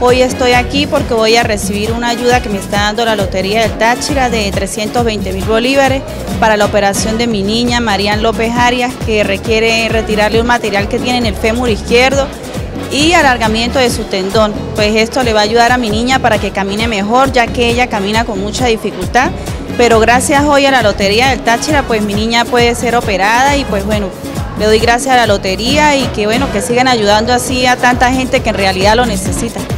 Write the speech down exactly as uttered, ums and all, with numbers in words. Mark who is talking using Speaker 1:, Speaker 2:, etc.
Speaker 1: Hoy estoy aquí porque voy a recibir una ayuda que me está dando la Lotería del Táchira de trescientos veinte mil bolívares para la operación de mi niña Marian López Arias, que requiere retirarle un material que tiene en el fémur izquierdo y alargamiento de su tendón. Pues esto le va a ayudar a mi niña para que camine mejor, ya que ella camina con mucha dificultad, pero gracias hoy a la Lotería del Táchira pues mi niña puede ser operada y pues bueno, le doy gracias a la Lotería y que bueno, que sigan ayudando así a tanta gente que en realidad lo necesita.